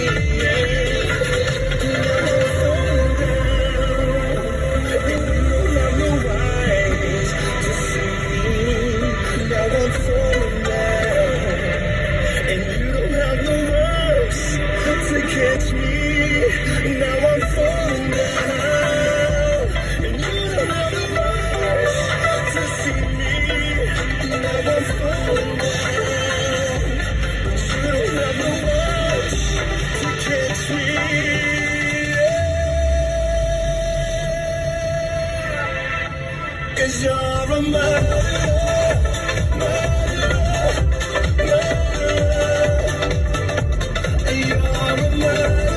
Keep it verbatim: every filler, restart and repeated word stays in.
Catch me, now I'm falling down, and you don't have the words to see me, now I'm falling down, you don't have the words to catch me, yeah. 'Cause you're a murderer, murderer, murderer. You're a murderer.